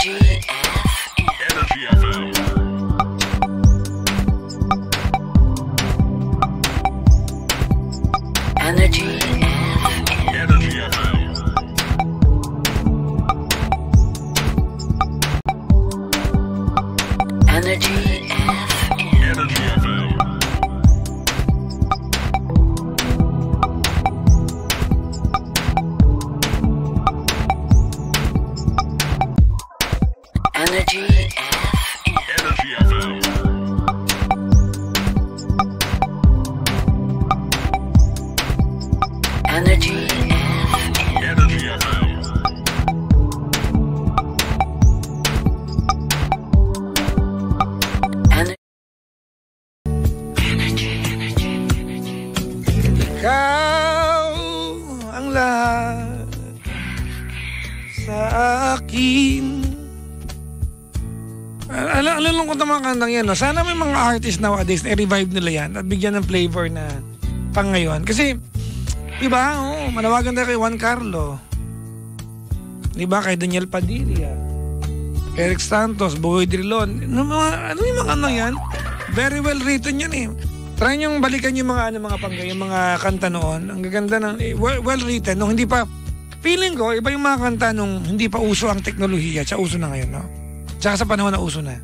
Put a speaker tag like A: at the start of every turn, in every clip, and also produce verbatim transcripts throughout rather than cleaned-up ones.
A: Energy F M. Energy F M. Energy F M. Energy F M. Energy F M. Energy F M. Energy F M. Energy F M. Energy F M. Energy F M.
B: Ikaw ang lahat sa akin. Al al alulungkot ng mga kantang yan, no? Sana may mga artist nowadays na i-revive nila yan at bigyan ng flavor na pang ngayon. Kasi, diba, oh, manawagan tayo kay Juan Carlo. Diba, kay Daniel Padilla, Eric Santos, Boy Drilon. Ano, mga, ano yung mga kantang yan? Very well written yan eh. Try niyong balikan yung mga ano, mga panggay, yung mga kanta noon. Ang gaganda ng, eh, well, well written. Nung hindi pa, feeling ko, iba yung mga kanta nung hindi pa uso ang teknolohiya. Tsaka uso na ngayon, no? Tsaka sa panahon na uso na.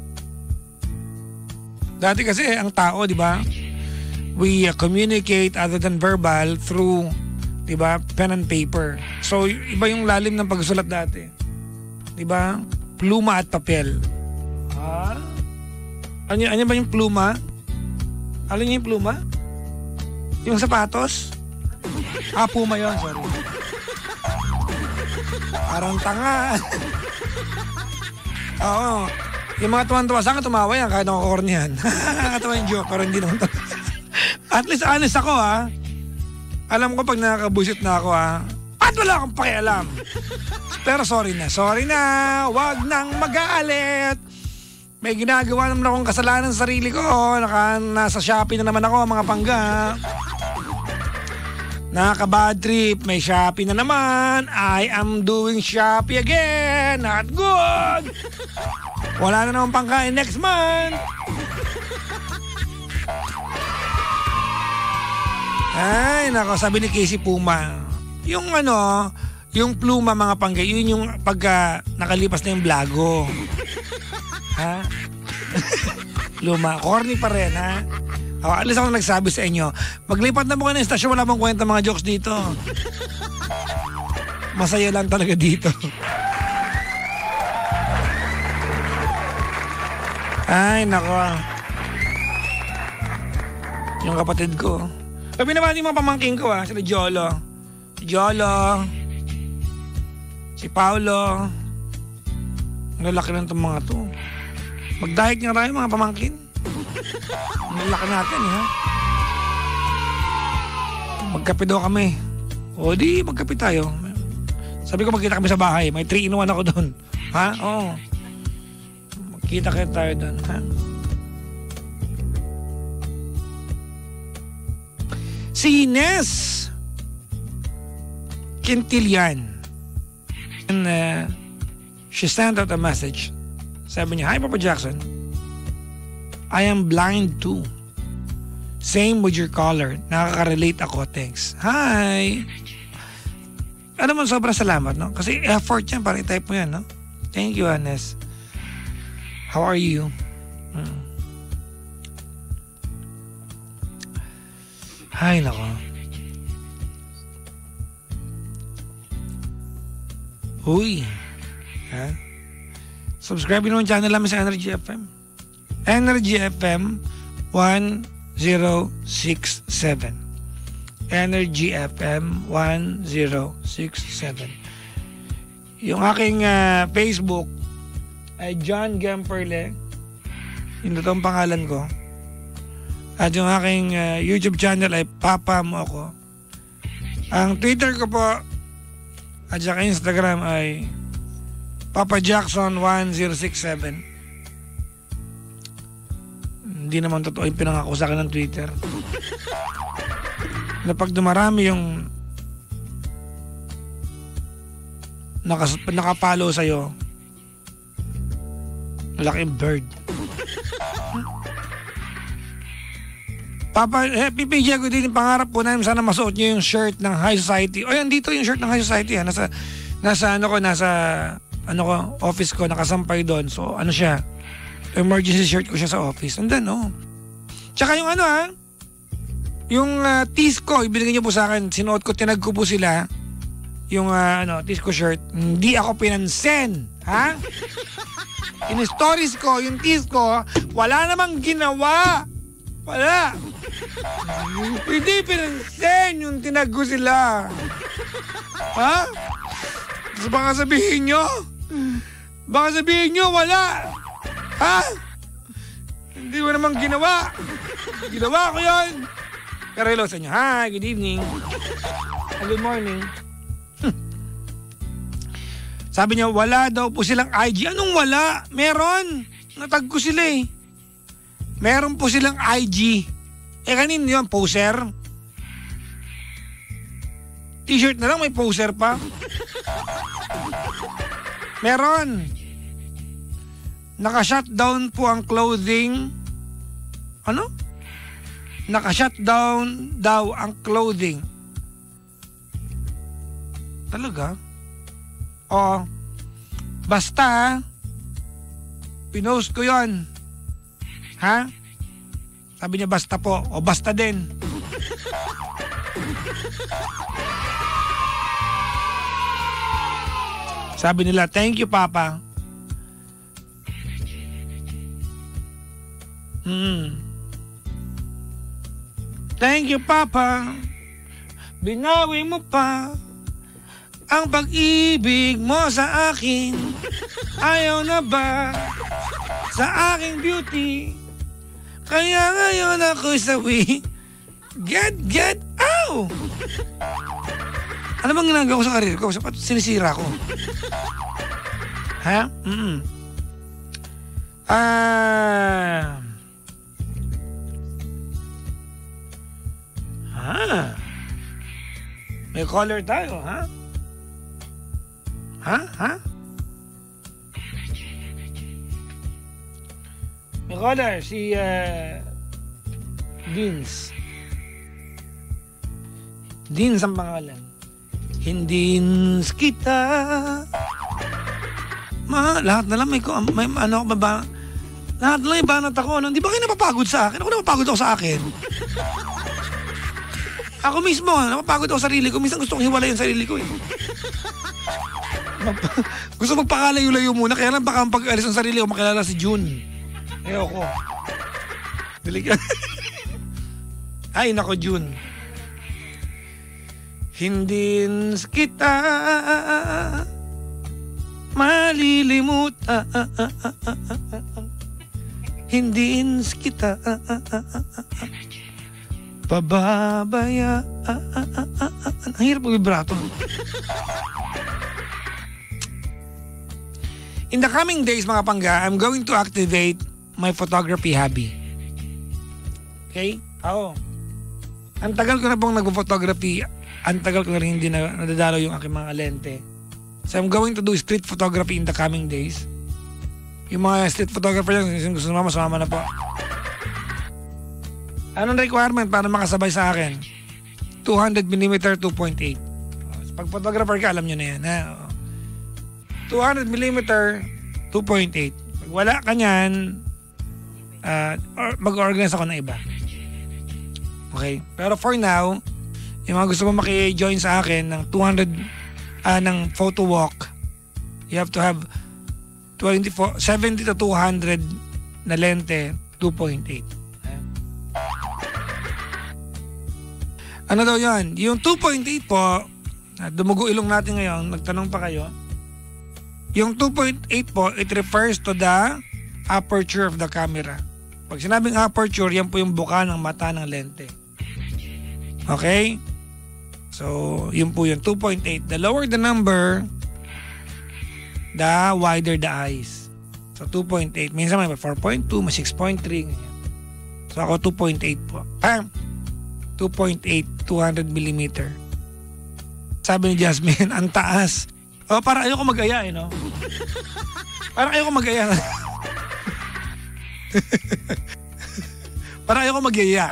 B: Dati kasi ang tao, di ba? We uh, communicate other than verbal through, di ba, pen and paper. So, iba yung lalim ng pagsulat dati. Di ba? Pluma at papel. Ha? Ano, ano ba yung pluma? Alam niyo yung pluma? Yung sapatos? Ah, puma yun, sorry. Parang tanga. Oo. Yung mga tuwan-tuwa, saan ka tumawa yan kahit nakakorn yan? Nakakatawa yung joke, pero hindi naman to. At least honest ako, ha? Alam ko pag nakakabusit na ako, ha? At wala akong pakialam. Pero sorry na, sorry na. Wag nang mag-aalit. May ginagawa naman akong kasalanan sa sarili ko. Naka, nasa Shopee na naman ako, mga pangga. Nakaka-bad trip, may Shopee na naman. I am doing Shopee again. Not good. Wala na naman pangkain next month. Ay, nako, sabi ni Casey Puma. Yung ano, yung pluma mga panggay, yun yung pagka nakalipas na yung blago. Ha? Luma. Corny pa rin, ha? O, at least ako nagsabi sa inyo, maglipat na mo kayo ng estasyon, wala mong kwenta mga jokes dito. Masaya lang talaga dito. Ay, nako. Yung kapatid ko. Sabi naman yung mga pamangking ko, ha? Sila Jolo. Si Jolo. Si Paolo. Ang lalaki lang itong mga to. Mag-diet nga tayo mga pamangkin. Ang laki natin, ha? Magkape daw kami. O di, magkape tayo. Sabi ko magkita kami sa bahay. May three in one ako doon. Ha? Oo. Magkita kayo tayo doon, ha? Si Ines Quintilian. And uh, she sent out a message. Sabi niya, "Hi Papa Jackson, I am blind too. Same with your caller. Nakaka-relate ako, thanks." Hi! Ano man, sobrang salamat, no? Kasi effort yan para i-type mo yan, no? Thank you, Anes. How are you? Hmm. Ay, nako. Uy. Ha? Subscribe nyo yung channel namin sa Energy F M. Energy F M one zero six seven. Energy F M one zero six seven. Yung aking uh, Facebook ay John Gemperle. Yung totoong pangalan ko. At yung aking uh, YouTube channel ay Papa Mo Ako. Ang Twitter ko po at saka Instagram ay Papa Jackson one zero six seven. Hindi naman totoo yung pinangako sa akin ng Twitter. Na pag dumarami yung nakas, nakapalo sa'yo, Malaking bird. Papa, eh, P P J ko din, pangarap po namin sana masuot niyo yung shirt ng High Society. O yan, dito yung shirt ng High Society. Ha? Nasa, nasa ano ko, nasa ano ko, office ko, nakasampay doon. So ano siya, emergency shirt ko siya sa office. And then, oh. Tsaka yung ano ha, yung uh, tees ko, ibigay niyo po sa akin, sinuot ko, tinag ko po sila. Yung uh, ano, tees ko shirt, hindi ako pinansin. Ha? In stories ko, yung tees ko, wala namang ginawa. Wala. Hindi pinansin yung tinag ko sila. Ha? So baka sabihin nyo, baka sabihin nyo, wala. Ha? Hindi mo namang ginawa. Ginawa ko yun. Pero hello sa inyo. Hi, good evening. Good morning. Hmm. Sabi niya, wala daw po silang I G. Anong wala? Meron. Natag ko sila eh. Meron po silang I G. Eh kanino yun? Poser? T-shirt na lang, may poser pa. Meron. Naka-shutdown po ang clothing. Ano? Naka-shutdown daw ang clothing. Talaga? O, basta, pinost ko yon. Ha? Sabi niya basta po. O basta din. Sabi nila, thank you, Papa. Hmm. Thank you, Papa. Binawi mo pa ang pag-ibig mo sa akin. Ayaw na ba sa aking beauty? Kaya ngayon ako sawi. Get, get, ow! Ano bang ginagawa ko sa karir ko? Sapat sinisira ko. Ha? Mm-mm. Ah... Ah. May caller tayo, ha? Ha? Ha? May caller, si uh, Dins. Dins ang pangalan. Hindins kita. Ma, lahat na lang may, may ano ako ba? Lahat na lang yung banat ako. Hindi ba kayo napapagod sa akin? Ako napapagod ako sa akin. Ako mismo, napapagod ako sa sarili ko. Minsan gusto kong hiwalay yung sarili ko eh. Magpa- gusto magpakalayo-layo muna. Kaya lang baka pag-alis ng sarili ko, makilala si June. Ayoko. Dali ka. Ay, nako June. Hindi kita malilimutan. Hindi kita pababaya. Ang hirap mag-vibrato. In the coming days, mga pangga, I'm going to activate my photography hobby. Okay? Oo. Ang tagal ko na pong nag-photography. Ang tagal ko na rin hindi na nadadalaw yung aking mga lente. So I'm going to do street photography in the coming days. Yung mga street photographer yung gusto sumama, sumama na po. Anong requirement para makasabay sa akin? two hundred millimeter, two point eight. Pag photographer ka, alam nyo na yan. Ha? two hundred millimeter, two point eight. Pag wala ka nyan, uh, mag-organize ako ng iba. Okay? Pero for now, yung mga gusto mo maki-join sa akin ng two hundred, uh, ng photo walk, you have to have twenty-four, seventy to two hundred na lente, two point eight. Ano daw yan? Yung two point eight po, dumugo ilong natin ngayon, nagtanong pa kayo. Yung two point eight po, it refers to the aperture of the camera. Pag sinabing aperture, yan po yung buka ng mata ng lente. Okay? So, yun po yung two point eight. The lower the number, the wider the eyes. So, two point eight. Minsan may four point two, may six point three. So, ako two point eight po. Ah, two point eight, two hundred millimeter. Sabi ni Jasmine, ang taas. Oh, para ayoko mag-aya eh, no? Parang ayoko mag-aya. Para ayoko magyaya.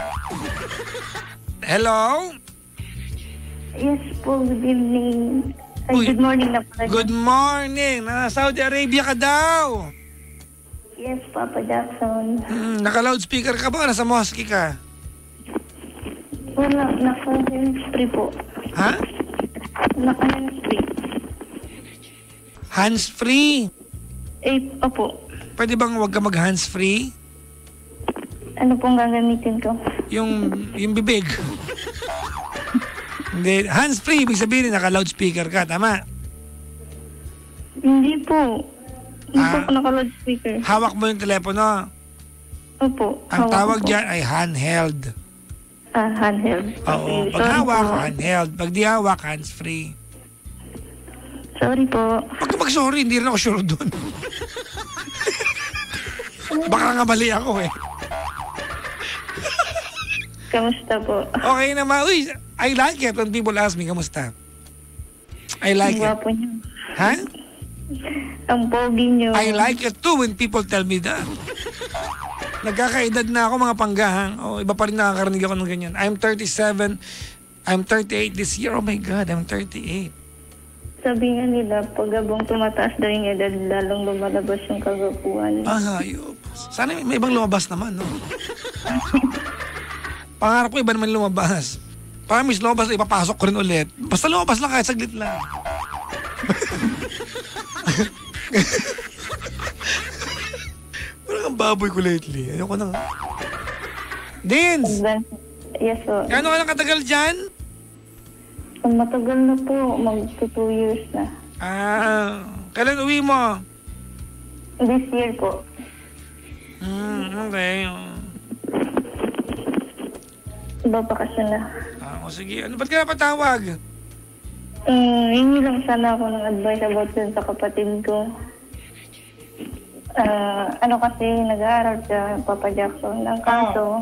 B: Hello?
C: Yes po, good evening. Ay,
B: Uy,
C: good morning na pala.
B: Good morning. Nasa Saudi Arabia ka daw.
C: Yes, Papa Jackson.
B: Hmm, naka-loudspeaker ka ba? Nasa mosque ka?
C: Wala, naka-hands-free po.
B: Ha?
C: Naka-hands-free.
B: Hands-free?
C: Eh, opo.
B: Pwede bang wag ka mag-hands-free?
C: Ano pong gagamitin ko?
B: Yung, yung bibig. Hindi, hands-free, ibig sabihin naka-loudspeaker ka, tama?
C: Hindi po. Hindi
B: Ah.
C: po ako naka-loudspeaker.
B: Hawak mo yung telepono.
C: Opo.
B: Ang
C: hawak
B: tawag
C: ko po.
B: dyan ay handheld.
C: Ah, handheld.
B: Oo,
C: Okay,
B: pag
C: sorry
B: hawak,
C: po.
B: handheld. Pag di hawak, hands-free.
C: Sorry po.
B: Pag mag-sorry, hindi rin ako sure doon. Baka nga mali ako eh.
C: Kamusta po?
B: Okay naman. Uy, I like it when people ask me, kamusta? I like
C: Ang
B: it.
C: gwapo niyo.
B: Ha?
C: Ang pogi niyo.
B: I like it too when people tell me that. Nagkakaedad na ako mga panggahang. Oh, iba pa rin nakakarinig ako ng ganyan. I'm thirty-seven. I'm thirty-eight this year. Oh my God, I'm thirty-eight.
C: Sabi nga nila, pag abang tumataas daw yung edad, lalong lumalabas yung kagapuan.
B: Ah, hayop. Sana may, may ibang lumabas naman, no? Pangarap ko iba naman lumabas. Promise, lumabas, ipapasok ko rin ulit. Basta lumabas lang kahit saglit lang. Parang ang baboy ko lately. Ayoko na. Dins!
C: Yes po.
B: Gano'n ka lang katagal dyan?
C: Matagal na po, mag two years na.
B: Ah, kailan uwi mo?
C: This year po.
B: Hmm, okay.
C: Babakasyon na.
B: Ah, o sige. Ano, ba't ka napatawag?
C: Um, hingi lang sana ako ng advice about dun sa kapatid ko. Ah, ano kasi, nag-aaral sa Papa Jackson. Ang kaso,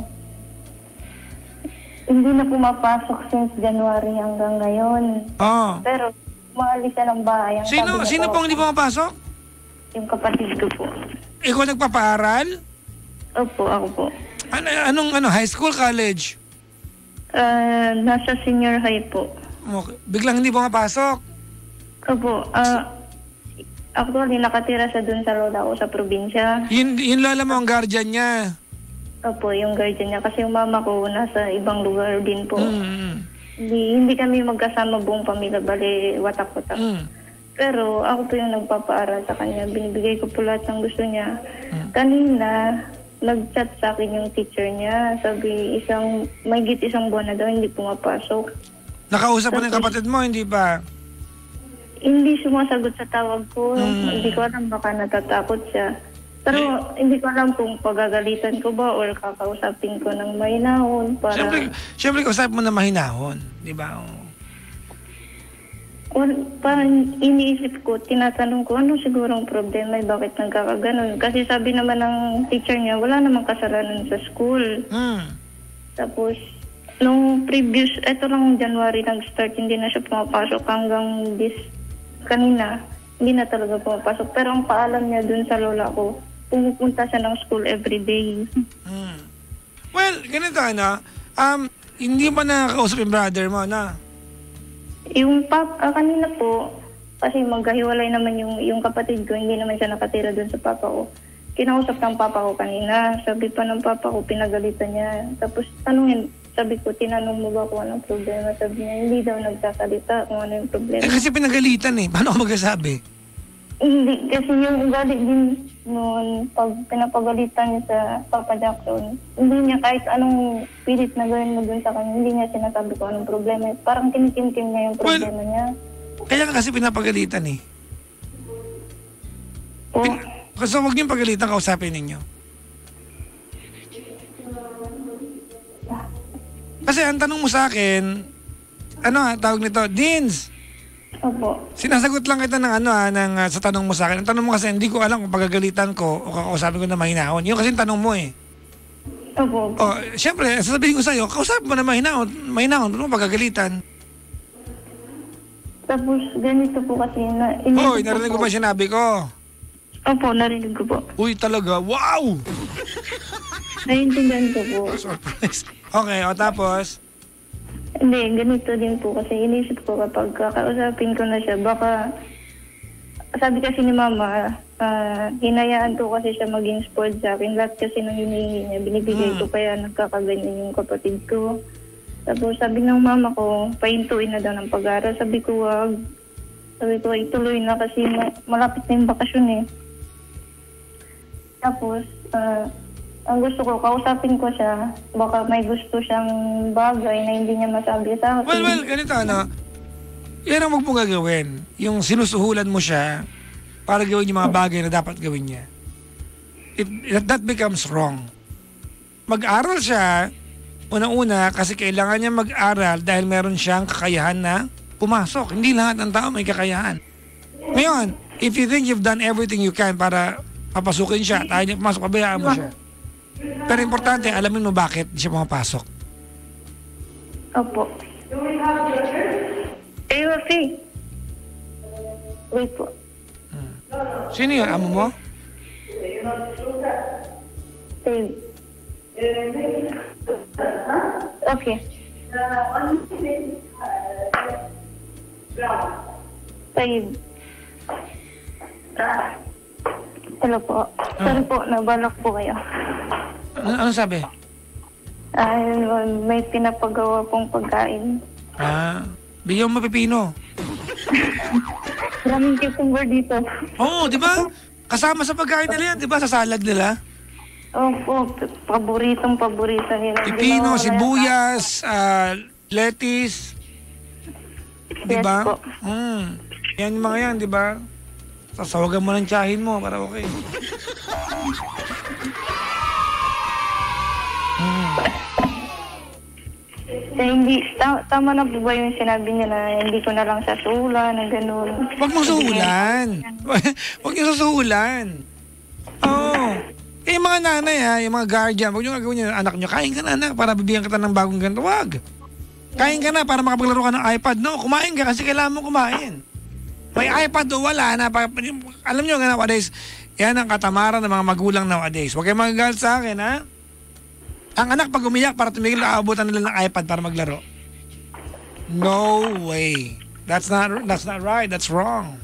C: hindi na pumapasok since January hanggang ngayon.
B: Oh.
C: Pero, maalis na ng bahay. Ang
B: Sino,
C: sabi
B: sino
C: ko,
B: pong hindi pumapasok?
C: Yung kapatid ko po.
B: Ikaw nagpapaaral?
C: Opo, ako po.
B: Ano, anong ano, high school, college?
C: Ah, nasa senior high po.
B: Okay. Biglang hindi pumapasok?
C: Opo, ah, actually nakatira siya dun sa lola ko sa probinsya.
B: Yun, yun lola mo ang guardian niya.
C: Opo, yung guardian niya. Kasi yung mama ko nasa ibang lugar din po.
B: Mm.
C: Hindi, hindi kami magkasama buong pamilya, bali watak-watak.
B: Mm.
C: Pero ako po yung nagpapaaral sa kanya. Binibigay ko po lahat ng gusto niya.
B: Mm.
C: Kanina, nag-chat sa akin yung teacher niya. Sabi, isang, may git isang buwan na daw, hindi pumapasok.
B: Nakausap mo ng kapatid mo, hindi ba?
C: Hindi sumasagot sa tawag ko.
B: Mm.
C: Hindi ko alam, baka natatakot siya. Pero hindi ko alam kung pagagalitan ko ba or kakausapin ko ng mahinahon para...
B: Siyempre, siyempre kausap mo na mahinahon, di ba? Oh.
C: Well, parang iniisip ko, tinatanong ko, ano sigurong problema, eh, bakit nagkakaganon? Kasi sabi naman ng teacher niya, wala namang kasalanan sa school.
B: Mm.
C: Tapos, nung previous, eto lang January nag-start, hindi na siya pumapasok hanggang this, kanina, hindi na talaga pumapasok. Pero ang paalam niya dun sa lola ko, pumupunta siya ng school every day.
B: Mm. Well, ganito ano, um, hindi mo na kausap yung brother mo, na?
C: Yung pap, ah, kanina po, kasi magkahiwalay naman yung, yung kapatid ko, hindi naman siya nakatira dun sa papa ko. Kinausap ng papa ko kanina, sabi pa ng papa ko, pinagalitan niya. Tapos tanungin, sabi ko, tinanong mo ba kung anong problema? Sabi niya, hindi daw nagsasalita kung ano yung problema.
B: Eh kasi pinagalitan eh, paano ako magsasabi?
C: Hindi, kasi yung ugali din noon, pag pinapagalitan niya sa Papa Jackson, hindi niya kahit anong pilit na gawin mo dun sa kanya, hindi niya sinasabi kung anong problema. Parang tinitimtim niya yung problema
B: Well,
C: niya.
B: Kaya ka kasi pinapagalitan eh.
C: Po,
B: Pin- kasi huwag niyong pagalitan, kausapin ninyo. Kasi ang tanong mo sa akin, ano ha, tawag nito, Deans,
C: opo.
B: sinasagot lang kita ng ano ha, ng, uh, sa tanong mo sa akin. Ang tanong mo kasi, hindi ko alam kung pagagalitan ko o kakausapin ko na mahinahon. Yun kasi yung tanong mo eh.
C: Opo.
B: O, syempre, sasabihin ko sa'yo, kausapin mo na mahinahon, mahinahon, ano mo pagagalitan?
C: Tapos ganito po kasi na...
B: Hoy, narinig ko ba sinabi ko?
C: Opo, narinig ko po.
B: Uy, talaga? Wow!
C: Naiintindihan ko po.
B: Surprise. Okay, o tapos?
C: Hindi, ganito din po kasi inisip ko kapag kakausapin ko na siya, baka sabi kasi ni Mama, uh, hinayaan ko kasi siya maging spoiled sa akin. Lahat kasi nang hinihingi niya, binibigay
B: Hmm.
C: ko kaya nagkakaganyan yung kapatid ko. Tapos sabi ng Mama ko, pahintuin na daw ng pag-aaral. Sabi ko, wag. Sabi ko, ituloy na kasi ma- malapit na yung bakasyon eh. Tapos, ah, ang gusto ko, kausapin ko siya. Baka may gusto siyang bagay na hindi niya masabi sa akin.
B: Well, well, ganito ano. Yan ang wag mo gagawin. Yung sinusuhulan mo siya para gawin yung mga bagay na dapat gawin niya. It, that becomes wrong. Mag-aral siya, una-una, kasi kailangan niya mag-aral dahil meron siyang kakayahan na pumasok. Hindi lahat ng tao may kakayahan. Ngayon, if you think you've done everything you can para papasukin siya, tayo niya pumasok, pabayaan mo siya. Pero importante, alamin mo bakit di siya pumapasok.
C: Opo. Eh, Wafi. Wait po.
B: Sino yun? Amo mo?
C: Babe. Okay. Babe. Hello po. Sorry po, nabalak po kayo.
B: Ano, ano sabi?
C: Ah, may pinapagawa pong pagkain.
B: Ah, bigyan mo pipino.
C: Maraming cucumber dito.
B: Oo, di ba? Kasama sa pagkain nila yan, di ba? Sa salad nila.
C: Opo, paboritong paborito nila.
B: Pipino,
C: Ginawa ko na-
B: sibuyas, ah, lettuce. Di
C: Yes
B: ba?
C: po.
B: Mm. Yan yung mga yan, di ba? Sasawagan mo ng tiyahin mo para okay.
C: Eh, hindi, ta- tama na po ba yung sinabi niya na hindi ko na lang sasulan, ng ganun.
B: Huwag mong suhulan. Huwag niyo susuhulan. Oo. Eh, yung mga nanay ha, yung mga guardian, huwag niyo gagawin niyo, anak niyo, kain ka na anak para bibigyan kita ng bagong ganito. Huwag. Kain ka na para makapaglaro ka ng iPad. No, kumain ka kasi kailangan mo kumain. May iPad o wala na. Pa, alam niyo nga nowadays, yan ang katamaran ng mga magulang nowadays. Huwag kayong magagalit sa akin ha. Ang anak pag umiyak para tumigil, aabutan nila ng iPad para maglaro. No way. That's not that's not right. That's wrong.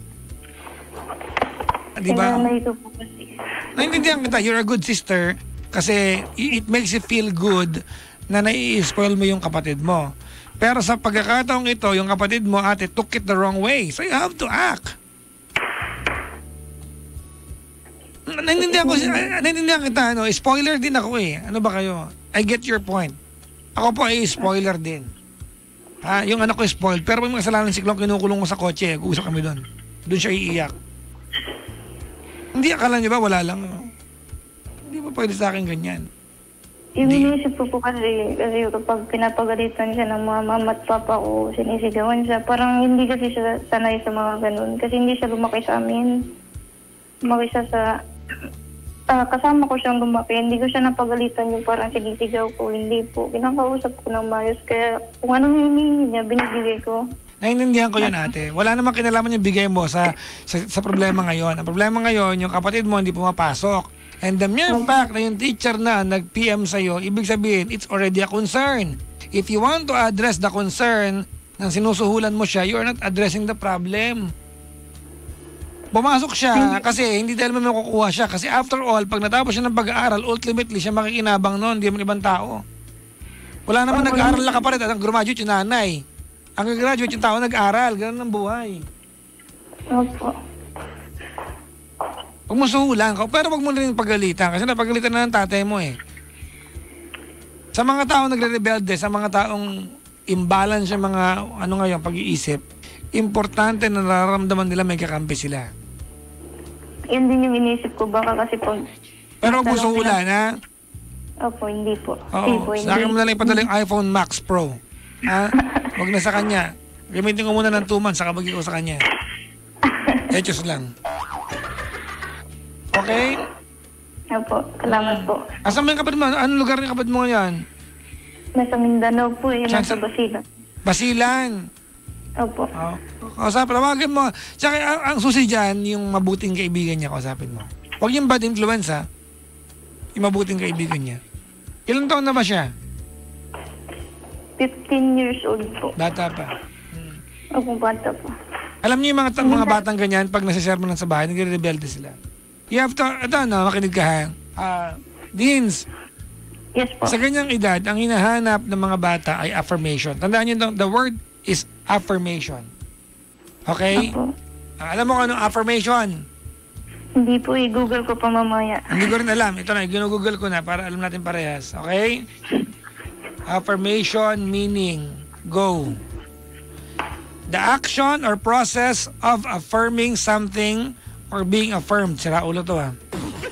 B: Di ba?
C: Sinanay ko po kasi.
B: Naintindihan kita. You're a good sister kasi it makes you feel good na nai-spoil mo yung kapatid mo. Pero sa pagkakataong ito, yung kapatid mo ate took it the wrong way. So you have to act. Naintindihan ko, naintindihan kita, ano, spoiler din ako eh. Ano ba kayo? I get your point. Ako po ay spoiler din. Ha, yung anak ko is spoiled. Pero may mga kasalanan si Klong, kinukulong ko sa kotse. Gusto kami doon. Doon siya iiyak. Hindi, akala niyo ba wala lang? Hindi ba pwede sa akin ganyan?
C: Yung
B: Hindi.
C: inisip ko po kasi, kasi kapag pinapagalitan siya ng mga mama at papa ko, sinisigawan siya. Parang hindi kasi siya sanay sa mga ganun. Kasi hindi siya lumaki sa amin. Lumaki siya sa... Ah, kasama ko siyang lumaki. Hindi ko siya napagalitan yung parang sinisigaw ko. Hindi po. Kinakausap ko ng mayos. Kaya kung anong hinihingi niya, binibigay ko.
B: Naiintindihan ko yun ate. Wala namang kinalaman yung bigay mo sa, sa sa problema ngayon. Ang problema ngayon, yung kapatid mo hindi pumapasok. And the mere fact na yung teacher na nag-P M sa'yo, ibig sabihin, it's already a concern. If you want to address the concern ng sinusuhulan mo siya, you are not addressing the problem. Pumasok siya kasi hindi dahil may makukuha siya. Kasi after all, pag natapos siya ng pag-aaral, ultimately siya makikinabang noon, hindi man ibang tao. Wala naman nag-aaral na kapalit at ang graduate yung nanay. Ang graduate yung tao nag-aral, ganun ang buhay.
C: Opo.
B: Huwag mo suhulan ka, pero huwag mo rin pagalitan kasi napagalitan na ng tatay mo eh. Sa mga taong nagre-rebelde, sa mga taong imbalance yung mga ano ngayon, pag-iisip, importante na nararamdaman nila may kakampi sila.
C: Yun din yung inisip ko. Baka kasi pag...
B: Pero huwag mo suhulan ha.
C: Opo, hindi po. Hindi po,
B: Oo,
C: hindi.
B: sa akin mo na lang ipadala yung iPhone Max Pro. Ha? Huwag na sa kanya. Gamitin ko muna ng two months, saka bagi ko sa kanya. Echos lang. Okay?
C: Opo, salamat po.
B: Asan mo yung kapatid mo? Anong lugar ng kapatid mo ngayon?
C: Nasa Mindanao po, eh,
B: Saan
C: nasa
B: sa-
C: Basilan.
B: Basilan.
C: Opo.
B: Oh, kausapin, tawagan mo. Tsaka ang, ang susi dyan, yung mabuting kaibigan niya, kausapin mo. Huwag yung bad influence, ha? Yung mabuting kaibigan niya. Ilang taon na ba siya?
C: fifteen years old po.
B: Bata pa.
C: Opo, bata po.
B: Alam niyo yung mga, ta- mga batang ganyan, pag nasiserve mo lang sa bahay, nagre-rebelde sila. You have to, ito na, makinig ka, ha? Ah, Deans,
C: Yes po.
B: sa ganyang edad, ang hinahanap ng mga bata ay affirmation. Tandaan niyo, the word is affirmation. Okay?
C: Opo.
B: Ah, alam mo kung anong affirmation?
C: Hindi po, i-google ko pa mamaya.
B: Hindi ko rin alam. Ito na, ginugoogle ko na para alam natin parehas. Okay? Affirmation meaning, go. The action or process of affirming something or being affirmed. Sira ulo to, ha?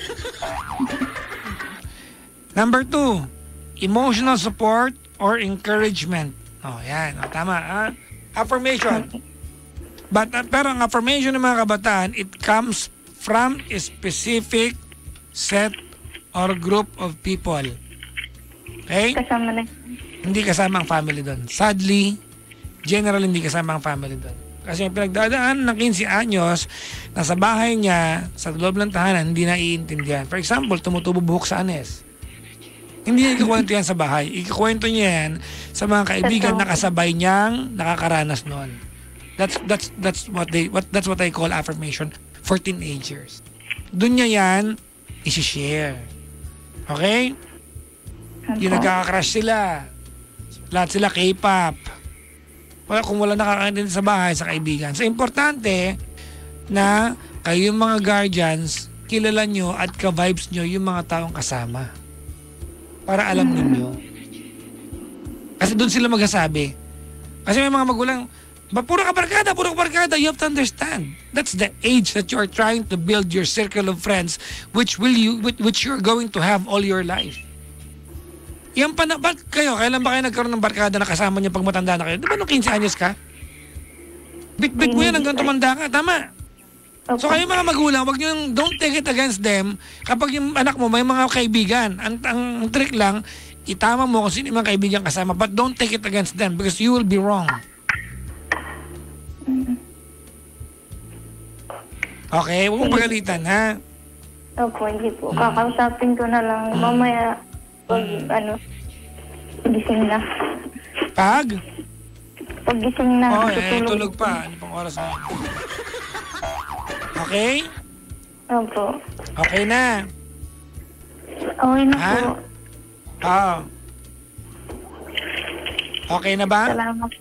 B: Number two, emotional support or encouragement. Oh, yan. Oh, tama, ha? Affirmation. But, uh, pero ang affirmation ng mga kabataan, it comes from a specific set or group of people. Okay?
C: Kasama na.
B: Hindi kasama ang family doon. Sadly, general hindi kasama ang family doon. Kasi yung pinagdadaan ng fifteen anyos, nasa bahay niya, sa loob ng tahanan, hindi naiintindihan. For example, tumutubo buhok sa anes. Hindi niya ikukwento yan sa bahay. Ikukwento niya yan sa mga kaibigan na kasabay niyang nakakaranas noon. That's that's that's what they what that's what I call affirmation for teenagers. Doon niya yan i-share. Okay? Yung nagkaka-crush sila. Lahat sila K-pop. Wala, kung wala nakakaintindi sa bahay, sa kaibigan. So, importante na kayong mga guardians, kilala nyo at ka-vibes nyo yung mga taong kasama. Para alam ninyo. Kasi doon sila magsasabi. Kasi may mga magulang, ba puro ka barkada, puro ka barkada. You have to understand. That's the age that you are trying to build your circle of friends which will you which, which you're going to have all your life. Yan pa na, ba't kayo, kailan ba kayo nagkaroon ng barkada na kasama niyo pag matanda na kayo? Di ba nung fifteen anyos ka? Bit-bit mo yan hanggang tumanda ka, tama? So kayo mga magulang, wag niyo, don't take it against them kapag yung anak mo may mga kaibigan. Ang, ang, ang trick lang, itama mo kung sino yung mga kaibigan kasama, but don't take it against them because you will be wrong. Okay, huwag mong pagalitan, ha?
C: Opo, hindi po. Kakausapin ko na lang mamaya pag, ano, gising na.
B: Pag?
C: Pag gising na,
B: Oh, eh,
C: tutulog.
B: tulog pa. Ano pang oras na? Okay?
C: Opo.
B: Okay na.
C: Okay na
B: Ha?
C: po.
B: Oo. Okay na ba?
C: Salamat.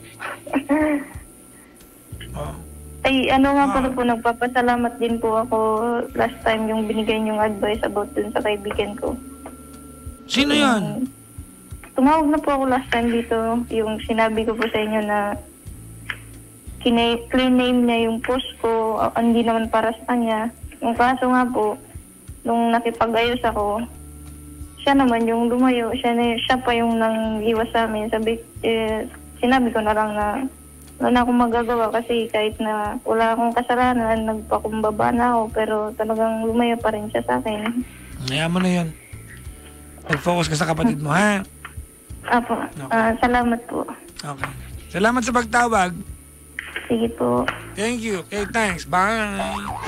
B: Oh.
C: Ay, ano nga
B: Ah.
C: pala po, nagpapasalamat din po ako last time yung binigay niyong advice about dun sa kaibigan ko.
B: Sino yan?
C: Tumawag na po ako last time dito, yung sinabi ko po sa inyo na kina- clear name niya yung post ko, ah, hindi naman para sa kanya. Yung kaso nga po, nung nakipag-ayos ako, siya naman yung lumayo, siya, na, siya pa yung nang iwas sa amin. Sabi, eh, sinabi ko na lang na wala na akong magagawa kasi kahit na wala akong kasalanan, nagpakumbaba na ako, pero talagang lumayo pa rin siya sa akin.
B: Ngayon mo na yun. Mag-focus ka sa kapatid mo, ha?
C: Apo, ah, salamat po.
B: Okay. Salamat sa pagtawag.
C: Sige po.
B: Thank you. Okay, thanks. Bye.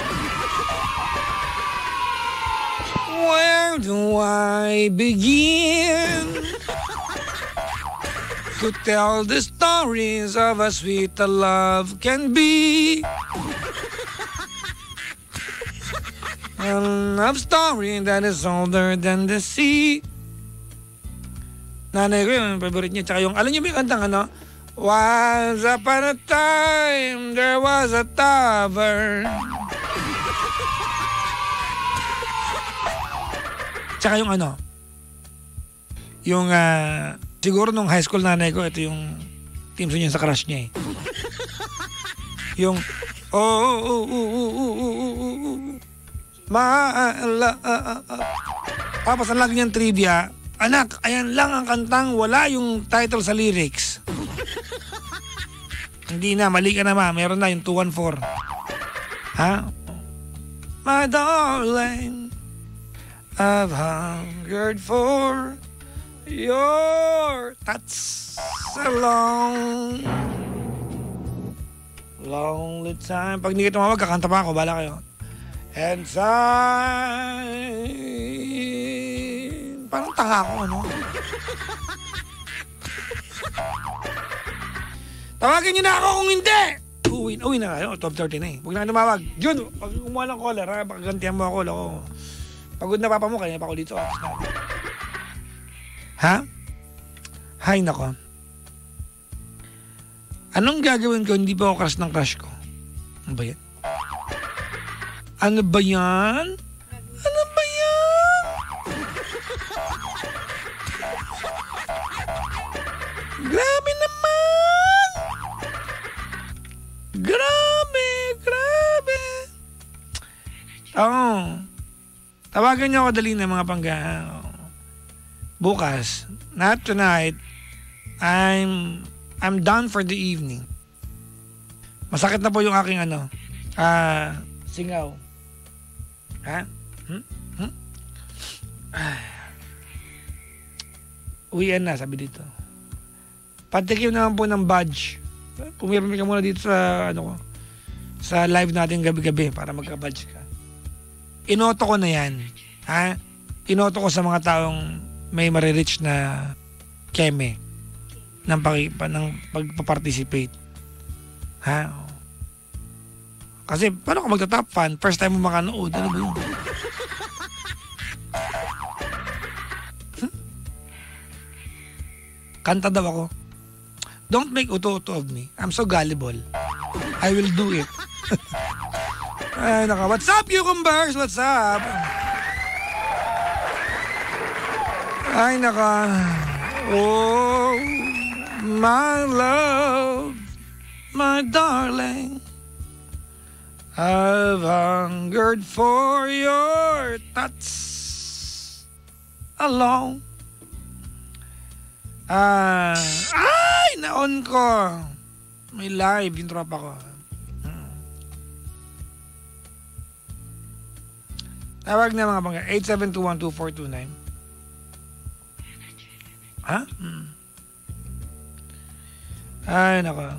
B: Where do I begin to tell the stories of a sweet love can be? A love story that is older than the sea. Nanay ko yun, favorite niya. Tsaka yung, alam niyo ba yung kantang ano? Once upon a time, there was a tavern. Tsaka yung ano? Yung, ah, siguro nung high school nanay ko, ito yung team song niya sa crush niya eh. Yung, oh, oh, oh, oh, oh, oh, oh, oh, oh, oh. Ma-ala, ah, ah, ah. Tapos ang lagi niyang trivia, anak, ayan lang ang kantang, wala yung title sa lyrics. Hindi na, mali ka na ma, meron na yung two one four. Ha? My darling, I've hungered for your touch so long. lonely time. Pag hindi kayo tumawag, kakanta pa ako. Bala kayo. And time. Parang tanga ako, ano? Tawagin niyo na ako kung hindi! Uwi, uwi na kayo. twelve thirty na eh. Huwag na kayo tumawag. Jun, pag kumuha ng caller, ha? Paggantihan mo ako, lako. Pagod na papa mo, kaya pa ako dito. Ha? Hay nako. Anong gagawin ko hindi pa ako crush ng crush ko? Ano ba yan? Ano ba yan? Ano ba yan? Grabe naman! Grabe, grabe. Oo. Tawagan niyo ako dali na mga pangga. Bukas, not tonight, I'm I'm done for the evening. Masakit na po yung aking ano, ah, uh, singaw. Ha? Hmm? Hmm? Ah. Uwian na, sabi dito. Patikim naman po ng badge. Pumirmi ka muna dito sa ano ko, sa live natin gabi-gabi para magka-badge ka. Inoto ko na yan. Ha? Inoto ko sa mga taong may maririch na keme ng, pag, ng pagpaparticipate. Ha? Kasi paano ka magta-top fan? First time mo makanood. Ano ba yun? Hmm? Kanta daw ako. Don't make uto-uto of me. I'm so gullible. I will do it. Ay, naka. What's up, cucumbers? What's up? Ay, naka. Oh, my love, my darling. I've hungered for your touch alone. Ah, ay, naon ko. May live yung tropa ko. Hmm. Tawag na mga bangga. eight seven two one two four two nine. Ha? Hmm. Ay, nako.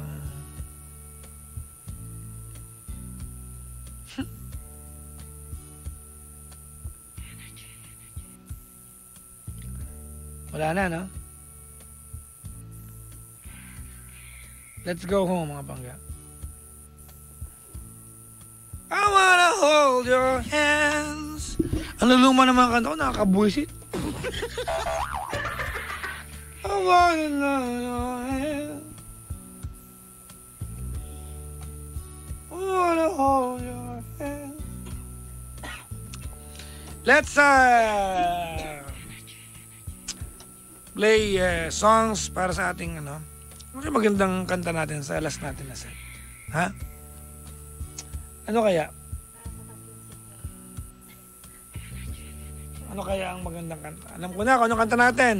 B: Wala na, no? Let's go home, mga bangga. I wanna hold your hands. Ano luma ng mga kanta ko? Nakakabuisit. I wanna hold your hands. I wanna hold your hands. Let's uh, play uh, songs para sa ating ano. Okay, magandang kanta natin sa last natin na set. Ha? Ano kaya? Ano kaya ang magandang kanta? Alam ko na kung anong kanta natin.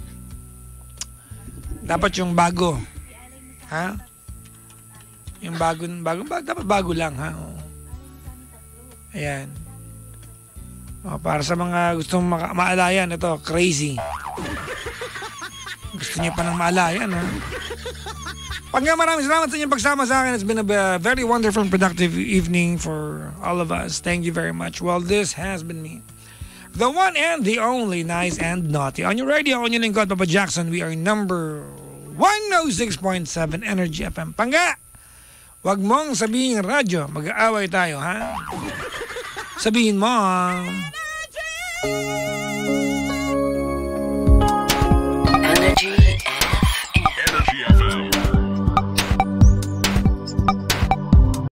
B: Dapat yung bago. Ha? Yung bago, bago, bago dapat bago lang, ha? O. Ayan. O, para sa mga gustong ma- maalayan, ito, Crazy. Gusto niyo pa ng maalayan, ha? Pagka maraming salamat sa inyong pagsama sa akin. It's been a very wonderful and productive evening for all of us. Thank you very much. Well, this has been me. The one and the only Nice and Naughty. On your radio, on your lingkod, Papa Jackson, we are number one oh six point seven Energy F M. Pangga! Wag mong sabihin radyo. Mag-aaway tayo, ha? Sabihin mo,